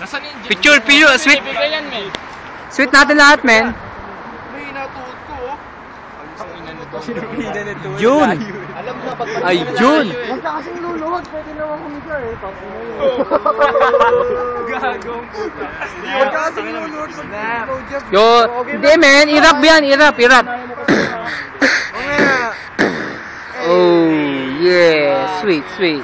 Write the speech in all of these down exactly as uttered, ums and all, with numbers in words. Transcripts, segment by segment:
Picture, picture, sweet. Sweet natin lahat, men. May natuto ko. Jun. Ay, Jun. Huwag ka kasing luluhod. Pwede naman humiga eh. Gagong puta. Huwag ka kasing luluhod. Yo, hindi men, irap yan, irap, irap. Oh, yeah, sweet, sweet.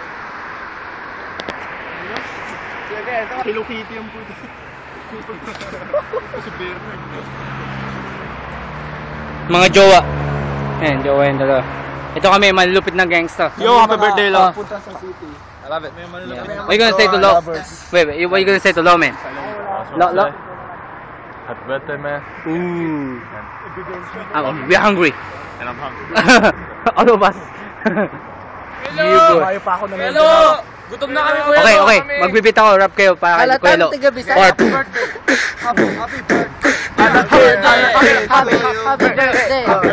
Hello Kitty yung puta. Mga jowa. Ayan, jowa yan dalawa. Ito kami, malulupit na gangsta. Yo, happy birthday, Lo. Punta sa city. I love it. What are you gonna say to Lo? Wait, wait, what are you gonna say to Lo, man? Lo, Lo? Happy birthday, man. Ooh. I'm, we're hungry. And I'm hungry. All of us. Hello! Ayaw pa ako na Hello! Gutom na kami, Kuya Lo. Okay, okay. Magbibit ako, rap kayo para kay Kuya Lo. Happy birthday! Happy, happy birthday! Happy birthday! Happy birthday! Happy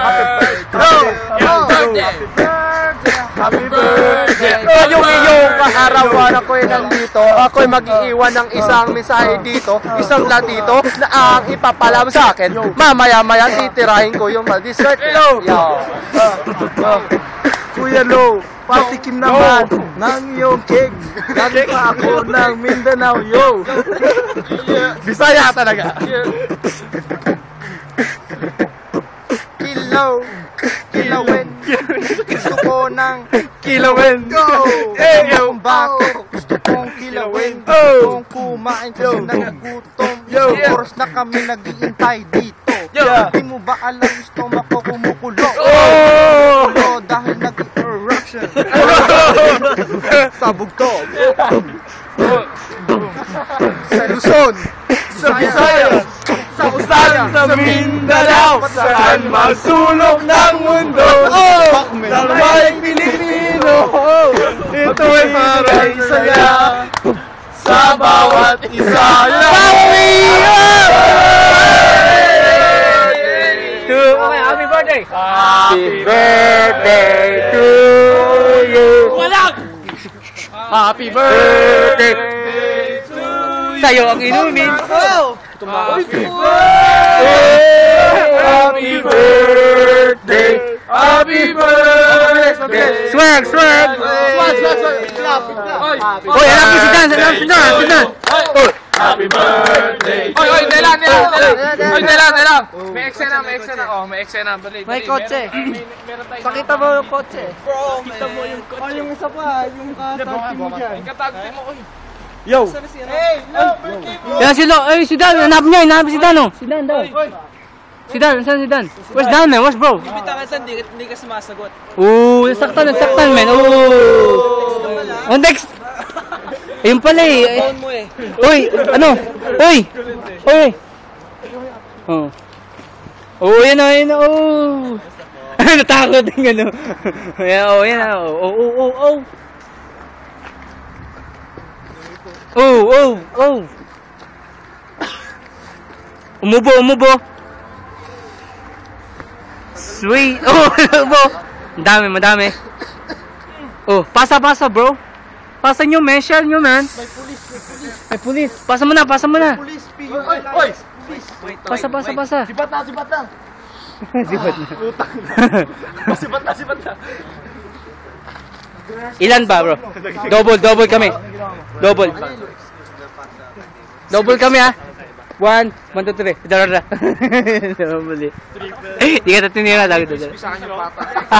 birthday! Happy birthday! Yung iyong kaarawan ako'y nandito. Ako'y mag-iiwan ng isang mensahe dito, isang latito na ang ipapalam sa akin. Mamaya-maya titirahin ko yung dessert. Yo! Kuya Lo, patikim naman ng iyong cake. Galing pa ako ng Mindanao, yo! Bisaya talaga! Kilaw! Kilawin! Gusto ko ng kilawin! Go! Eh, yung bako! Gusto kong kilawin! Gusto kong kumain kasi nagugutom. Oras na kami nag-iintay dito. Hindi mo ba alam stomach ko kumukulo? Oh! Dahil nag-eruption. Sa bugtong. Sa Luzon. Sa Visayas. Sa Usalan. Sa Mindanao. Saan masulok ng mundo. Sa may Pilipino. Ito ay maray saya. Sa bawat isa. Okay, happy birthday! Happy birthday to you. Walang! Happy birthday to you! Sa'yo ang inumin. Oh! Happy birthday! Happy birthday! Happy birthday! Swag, swag! Swag, swag, swag! Clap, clap! Uy, hanap mo si Dan! Hanap si Dan! Si Dan! Uy! Happy birthday! Oy, oy, Dela, Dela, Dela! Oy, Dela, Dela! May eksena, may eksena. Oh, may eksena. Bali, May kotse. Pakita mo yung kotse. Bro, pakita mo yung kotse. Oh, yung isa pa, yung katagpin mo dyan. Katagpin mo, oy. Yo! Hey, no, birthday mo! Yan si Lo! Ay, si Dan! Hanap niya! Hanap si Dan, oh! Si Dan daw! Si Dan! Saan si Dan? Where's Dan, man? Where's bro? Bibitangan sa hindi, hindi ka sumasagot. Ooh! Nasaktan, nasaktan, man! Ooh! On next! Ayun pala eh! Phone mo eh. Uy! Ano? Uy! Uy! Oh. Oh, yan na, yan na, oh! Natakot yung ano. Yan, oh, yan na, oh, oh, oh, oh! Oh, oh, oh! Umubo, umubo! Sweet! Oh, umubo! Madami, madami. Oh, pasa, pasa, bro! Pasa nyo, man. Share nyo, man. May pulis, may pulis. May pulis. Pasa mo na, pasa mo na. Police, P U L I. Oy! Pasa, pasa, pasa. Sibat na, sibat na! Sibat na. Utang na. Sibat na, sibat na. Ilan ba, bro? Double, double kami. Double. Double kami, ha? One, one, two, three. Darara. Double, eh. Di ka tatinira, lagi doon. Pisahan yung pata.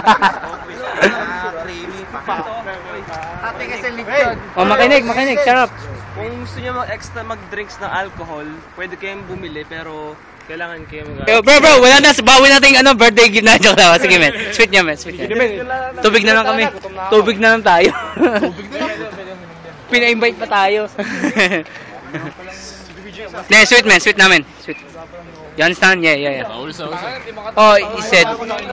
Ate kasi likod. Oh, makinig, makinig. Sarap. Kung gusto niyo mag-extra mag-drinks ng alcohol, pwede kayong bumili pero kailangan kayo mag- Yo, bro, bro, wala na. Bawi natin ano, birthday gift na. Joke lang. Sige, man. Sweet niya, man. Sweet niya. Tubig na lang kami. Tubig na lang tayo. Pina-invite pa tayo. Ne, sweet, man. Sweet namin. Sweet. You understand? Yeah, yeah, yeah. Oh, he said...